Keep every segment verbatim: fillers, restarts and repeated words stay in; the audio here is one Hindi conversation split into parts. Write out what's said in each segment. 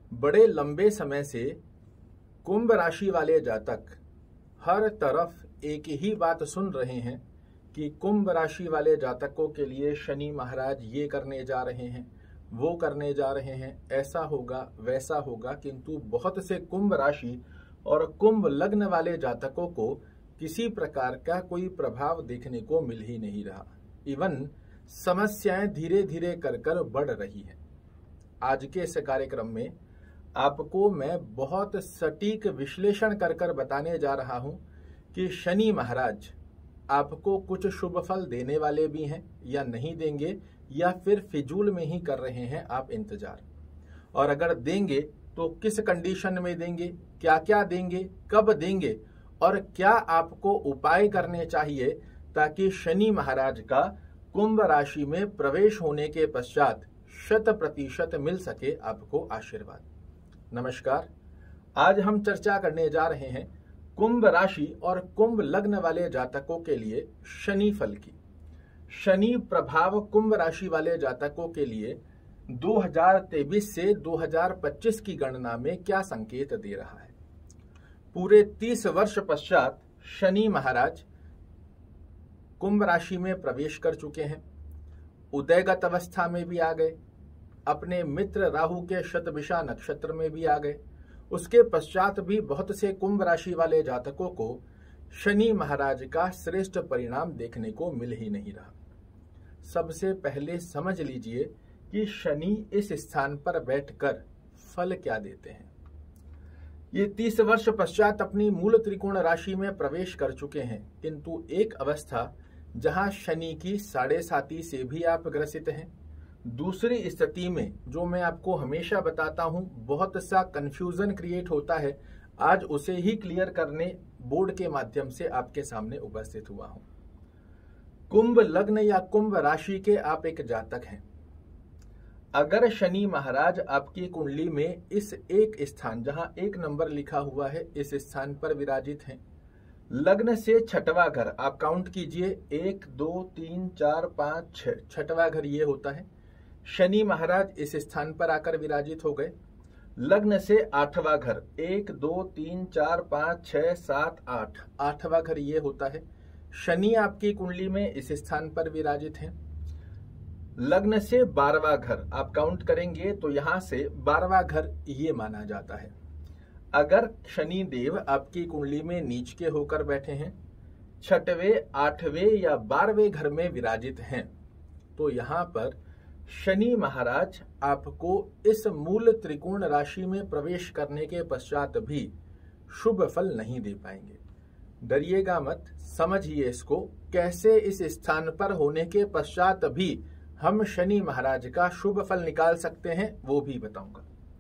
बड़े लंबे समय से कुंभ राशि वाले जातक हर तरफ एक ही बात सुन रहे हैं कि कुंभ राशि वाले जातकों के लिए शनि महाराज ये करने जा रहे हैं, वो करने जा रहे हैं, ऐसा होगा वैसा होगा। किंतु बहुत से कुंभ राशि और कुंभ लग्न वाले जातकों को किसी प्रकार का कोई प्रभाव देखने को मिल ही नहीं रहा। इवन समस्याएं धीरे धीरे कर कर बढ़ रही हैं। आज के इस कार्यक्रम में आपको मैं बहुत सटीक विश्लेषण कर कर बताने जा रहा हूं कि शनि महाराज आपको कुछ शुभ फल देने वाले भी हैं या नहीं देंगे, या फिर फिजूल में ही कर रहे हैं आप इंतजार। और अगर देंगे तो किस कंडीशन में देंगे, क्या क्या देंगे, कब देंगे, और क्या आपको उपाय करने चाहिए ताकि शनि महाराज का कुंभ राशि में प्रवेश होने के पश्चात शत प्रतिशत मिल सके आपको आशीर्वाद। नमस्कार, आज हम चर्चा करने जा रहे हैं कुंभ राशि और कुंभ लग्न वाले जातकों के लिए शनि फल की। शनि प्रभाव कुंभ राशि वाले जातकों के लिए दो हज़ार तेईस से दो हज़ार पच्चीस की गणना में क्या संकेत दे रहा है। पूरे तीस वर्ष पश्चात शनि महाराज कुंभ राशि में प्रवेश कर चुके हैं, उदयगत अवस्था में भी आ गए, अपने मित्र राहु के शतभिषा नक्षत्र में भी आ गए। उसके पश्चात भी बहुत से कुंभ राशि वाले जातकों को शनि महाराज का श्रेष्ठ परिणाम देखने को मिल ही नहीं रहा। सबसे पहले समझ लीजिए कि शनि इस स्थान पर बैठकर फल क्या देते हैं। ये तीस वर्ष पश्चात अपनी मूल त्रिकोण राशि में प्रवेश कर चुके हैं, किंतु एक अवस्था जहां शनि की साढ़े साती से भी आप ग्रसित हैं। दूसरी स्थिति में जो मैं आपको हमेशा बताता हूं, बहुत सा कंफ्यूजन क्रिएट होता है, आज उसे ही क्लियर करने बोर्ड के माध्यम से आपके सामने उपस्थित हुआ हूं। कुंभ लग्न या कुंभ राशि के आप एक जातक हैं। अगर शनि महाराज आपकी कुंडली में इस एक स्थान, जहां एक नंबर लिखा हुआ है, इस स्थान पर विराजित हैं, लग्न से छठवां घर आप काउंट कीजिए, एक दो तीन चार पांच छह, छठवां घर ये होता है। शनि महाराज इस स्थान पर आकर विराजित हो गए। लग्न से आठवां घर, एक दो तीन चार पांच छह सात आठ, आठवां घर ये होता है। शनि आपकी कुंडली में इस स्थान पर विराजित हैं। लग्न से बारहवां घर आप काउंट करेंगे तो यहां से बारहवां घर ये माना जाता है। अगर शनि देव आपकी कुंडली में नीच के होकर बैठे हैं, छठवें आठवें या बारहवें घर में विराजित हैं, तो यहाँ पर शनि महाराज आपको इस मूल त्रिकोण राशि में प्रवेश करने के पश्चात भी शुभ फल नहीं दे पाएंगे। डरिएगा मत, समझिए इसको, कैसे इस स्थान पर होने के पश्चात भी हम शनि महाराज का शुभ फल निकाल सकते हैं वो भी बताऊंगा।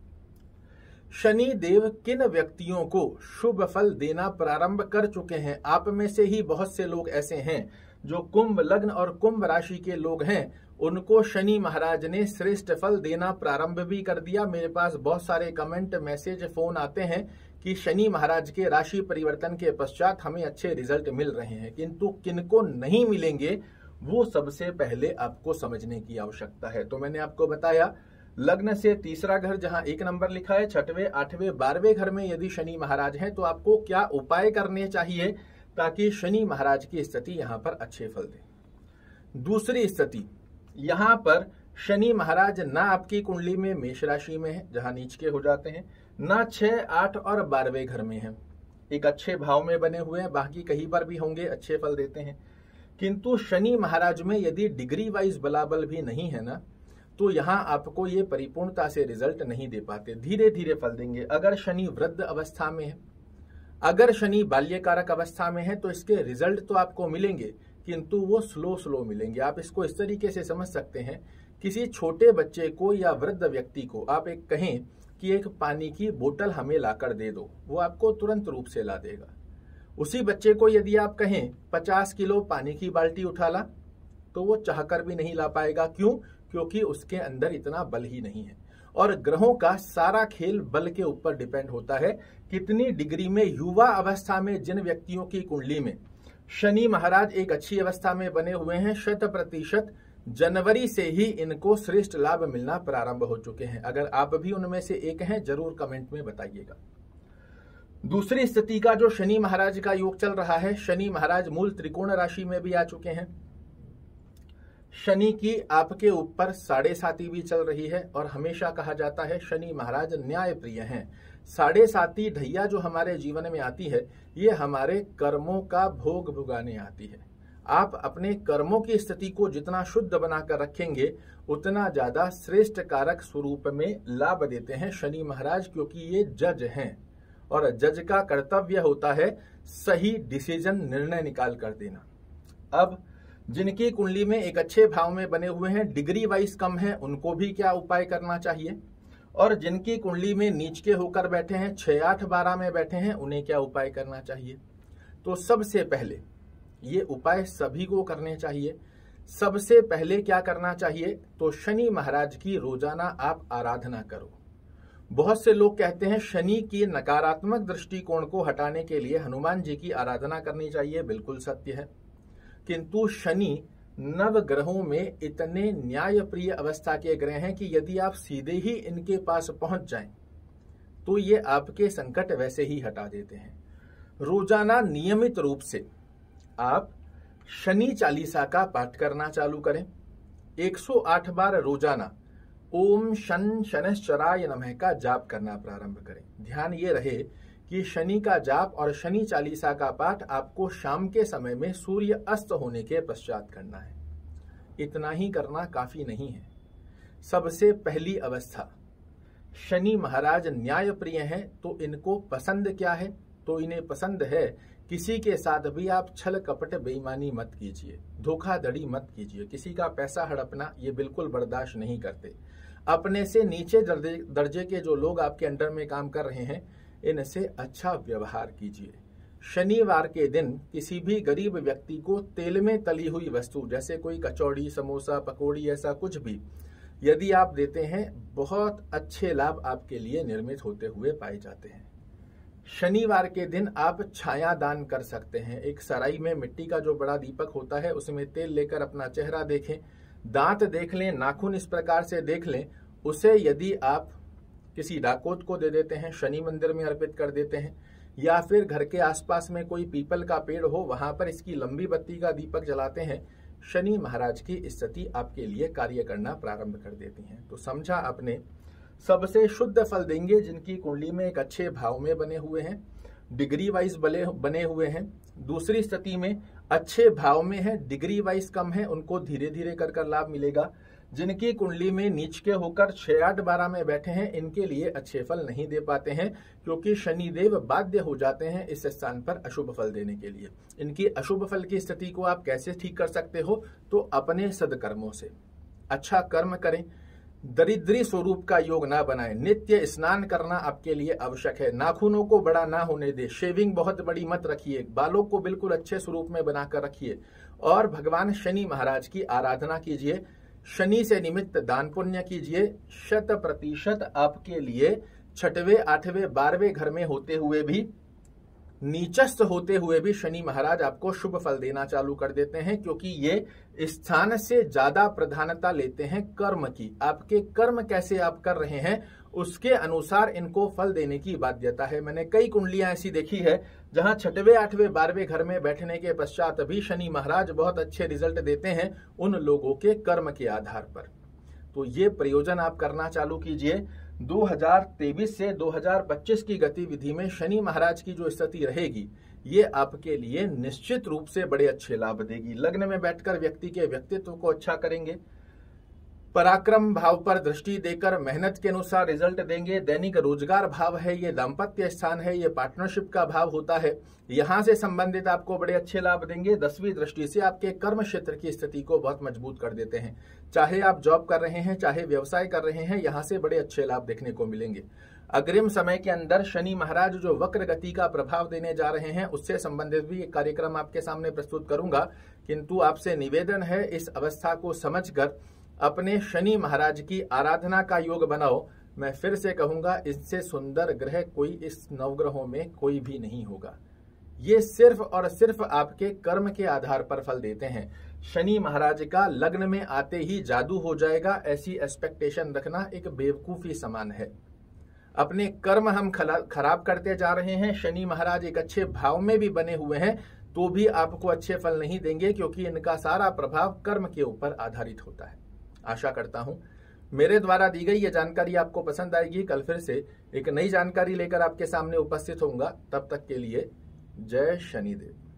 शनि देव किन व्यक्तियों को शुभ फल देना प्रारंभ कर चुके हैं। आप में से ही बहुत से लोग ऐसे हैं जो कुंभ लग्न और कुंभ राशि के लोग हैं, उनको शनि महाराज ने श्रेष्ठ फल देना प्रारंभ भी कर दिया। मेरे पास बहुत सारे कमेंट, मैसेज, फोन आते हैं कि शनि महाराज के राशि परिवर्तन के पश्चात हमें अच्छे रिजल्ट मिल रहे हैं, किंतु किनको नहीं मिलेंगे वो सबसे पहले आपको समझने की आवश्यकता है। तो मैंने आपको बताया, लग्न से तीसरा घर जहां एक नंबर लिखा है, छठवें आठवें बारहवें घर में यदि शनि महाराज हैं तो आपको क्या उपाय करने चाहिए ताकि शनि महाराज की स्थिति यहां पर अच्छे फल दे। दूसरी स्थिति, यहां पर शनि महाराज ना आपकी कुंडली में मेष राशि में है जहां नीच के हो जाते हैं, ना छह आठ और बारहवें घर में है, एक अच्छे भाव में बने हुए हैं, बाकी कहीं पर भी होंगे अच्छे फल देते हैं। किंतु शनि महाराज में यदि डिग्री वाइज बलाबल भी नहीं है ना, तो यहाँ आपको ये परिपूर्णता से रिजल्ट नहीं दे पाते, धीरे धीरे फल देंगे। अगर शनि वृद्ध अवस्था में है, अगर शनि बाल्यकारक अवस्था में है, तो इसके रिजल्ट तो आपको मिलेंगे, किंतु वो स्लो स्लो मिलेंगे। आप इसको इस तरीके से समझ सकते हैं, किसी छोटे बच्चे को या वृद्ध व्यक्ति को आप एक कहें कि एक पानी की बोतल हमें लाकर दे दो, वो आपको तुरंत रूप से ला देगा। उसी बच्चे को यदि आप कहें पचास किलो पानी की बाल्टी उठा ला, तो वो चाहकर भी नहीं ला पाएगा। क्यों? क्योंकि उसके अंदर इतना बल ही नहीं है। और ग्रहों का सारा खेल बल के ऊपर डिपेंड होता है। कितनी डिग्री में, युवा अवस्था में जिन व्यक्तियों की कुंडली में शनि महाराज एक अच्छी अवस्था में बने हुए हैं, शत प्रतिशत जनवरी से ही इनको श्रेष्ठ लाभ मिलना प्रारंभ हो चुके हैं। अगर आप भी उनमें से एक हैं, जरूर कमेंट में बताइएगा। दूसरी स्थिति का जो शनि महाराज का योग चल रहा है, शनि महाराज मूल त्रिकोण राशि में भी आ चुके हैं। शनि की आपके ऊपर साढ़े साती भी चल रही है और हमेशा कहा जाता है शनि महाराज न्याय प्रिय हैं। साढ़े साती ढैया जो हमारे जीवन में आती है, ये हमारे कर्मों का भोग भुगाने आती है। आप अपने कर्मों की स्थिति को जितना शुद्ध बनाकर रखेंगे, उतना ज्यादा श्रेष्ठ कारक स्वरूप में लाभ देते हैं शनि महाराज, क्योंकि ये जज हैं और जज का कर्तव्य होता है सही डिसीजन, निर्णय निकाल कर देना। अब जिनकी कुंडली में एक अच्छे भाव में बने हुए हैं, डिग्री वाइज कम है, उनको भी क्या उपाय करना चाहिए, और जिनकी कुंडली में नीच के होकर बैठे हैं, छह आठ बारह में बैठे हैं, उन्हें क्या उपाय करना चाहिए। तो सबसे पहले ये उपाय सभी को करने चाहिए। सबसे पहले क्या करना चाहिए, तो शनि महाराज की रोजाना आप आराधना करो। बहुत से लोग कहते हैं शनि की नकारात्मक दृष्टिकोण को हटाने के लिए हनुमान जी की आराधना करनी चाहिए। बिल्कुल सत्य है, किंतु शनि नव ग्रहों में इतने न्याय प्रिय अवस्था के ग्रह हैं कि यदि आप सीधे ही इनके पास पहुंच जाएं, तो ये आपके संकट वैसे ही हटा देते हैं। रोजाना नियमित रूप से आप शनि चालीसा का पाठ करना चालू करें। एक सौ आठ बार रोजाना ओम शन शनैश्चराय नमः का जाप करना प्रारंभ करें। ध्यान ये रहे कि शनि का जाप और शनि चालीसा का पाठ आपको शाम के समय में सूर्य अस्त होने के पश्चात करना है। इतना ही करना काफी नहीं है। सबसे पहली अवस्था, शनि महाराज न्याय प्रिय हैं, तो इनको पसंद क्या है, तो इन्हें पसंद है किसी के साथ भी आप छल कपट बेईमानी मत कीजिए, धोखाधड़ी मत कीजिए, किसी का पैसा हड़पना ये बिल्कुल बर्दाश्त नहीं करते। अपने से नीचे दर्जे के जो लोग आपके अंडर में काम कर रहे हैं, इनसे अच्छा व्यवहार कीजिए। शनिवार के दिन किसी भी गरीब व्यक्ति को तेल में तली हुई वस्तु, जैसे कोई कचौड़ी, समोसा, पकौड़ी, ऐसा कुछ भी यदि आप देते हैं, बहुत अच्छे लाभ आपके लिए निर्मित होते हुए पाए जाते हैं। शनिवार के दिन आप छाया दान कर सकते हैं। एक सराई में मिट्टी का जो बड़ा दीपक होता है, उसमें तेल लेकर अपना चेहरा देखें, दांत देख लें, नाखून इस प्रकार से देख लें। उसे यदि आप किसी डाकोत को दे देते हैं, शनि मंदिर में अर्पित कर देते हैं, या फिर घर के आसपास में कोई पीपल का पेड़ हो, वहां पर इसकी लंबी बत्ती का दीपक जलाते हैं, शनि महाराज की स्थिति आपके लिए कार्य करना प्रारंभ कर देती है। तो समझा आपने, सबसे शुद्ध फल देंगे जिनकी कुंडली में एक अच्छे भाव में बने हुए हैं, डिग्री वाइज बने बने हुए हैं। दूसरी स्थिति में अच्छे भाव में है, डिग्री वाइज कम है, उनको धीरे धीरे कर कर लाभ मिलेगा। जिनकी कुंडली में नीच के होकर छह आठ बारह में बैठे हैं, इनके लिए अच्छे फल नहीं दे पाते हैं, क्योंकि शनिदेव बाध्य हो जाते हैं इस स्थान पर अशुभ फल देने के लिए। इनकी अशुभ फल की स्थिति को आप कैसे ठीक कर सकते हो, तो अपने सदकर्मों से अच्छा कर्म करें, दरिद्री स्वरूप का योग ना बनाएं, नित्य स्नान करना आपके लिए आवश्यक है, नाखूनों को बड़ा ना होने दे, शेविंग बहुत बड़ी मत रखिए, बालों को बिल्कुल अच्छे स्वरूप में बनाकर रखिए, और भगवान शनि महाराज की आराधना कीजिए, शनि से निमित्त दान पुण्य कीजिए। शत प्रतिशत आपके लिए छठवें आठवें बारहवें घर में होते हुए भी, नीचस्थ होते हुए भी शनि महाराज आपको शुभ फल देना चालू कर देते हैं, क्योंकि ये स्थान से ज्यादा प्रधानता लेते हैं कर्म की। आपके कर्म कैसे आप कर रहे हैं, उसके अनुसार इनको फल देने की बाध्यता है। मैंने कई कुंडलियां ऐसी देखी है जहां छठवें आठवें बारहवें घर में बैठने के पश्चात भी शनि महाराज बहुत अच्छे रिजल्ट देते हैं उन लोगों के कर्म के आधार पर। तो ये प्रयोजन आप करना चालू कीजिए। दो हज़ार तेईस से दो हज़ार पच्चीस की गतिविधि में शनि महाराज की जो स्थिति रहेगी, ये आपके लिए निश्चित रूप से बड़े अच्छे लाभ देगी। लग्न में बैठकर व्यक्ति के व्यक्तित्व को अच्छा करेंगे, पराक्रम भाव पर दृष्टि देकर मेहनत के अनुसार रिजल्ट देंगे। दैनिक रोजगार भाव है, ये दाम्पत्य स्थान है, ये पार्टनरशिप का भाव होता है, यहां से संबंधित आपको बड़े अच्छे लाभ देंगे। दसवीं दृष्टि से आपके कर्म क्षेत्र की स्थिति को बहुत मजबूत कर देते हैं। चाहे आप जॉब कर रहे हैं, चाहे व्यवसाय कर रहे हैं, यहाँ से बड़े अच्छे लाभ देखने को मिलेंगे। अग्रिम समय के अंदर शनि महाराज जो वक्र गति का प्रभाव देने जा रहे हैं, उससे संबंधित भी एक कार्यक्रम आपके सामने प्रस्तुत करूंगा, किंतु आपसे निवेदन है इस अवस्था को समझकर अपने शनि महाराज की आराधना का योग बनाओ। मैं फिर से कहूंगा, इससे सुंदर ग्रह कोई इस नवग्रहों में कोई भी नहीं होगा। ये सिर्फ और सिर्फ आपके कर्म के आधार पर फल देते हैं। शनि महाराज का लग्न में आते ही जादू हो जाएगा, ऐसी एक्सपेक्टेशन रखना एक बेवकूफी समान है। अपने कर्म हम खराब करते जा रहे हैं। शनि महाराज एक अच्छे भाव में भी बने हुए हैं तो भी आपको अच्छे फल नहीं देंगे, क्योंकि इनका सारा प्रभाव कर्म के ऊपर आधारित होता है। आशा करता हूं मेरे द्वारा दी गई ये जानकारी आपको पसंद आएगी। कल फिर से एक नई जानकारी लेकर आपके सामने उपस्थित होऊंगा। तब तक के लिए जय शनिदेव।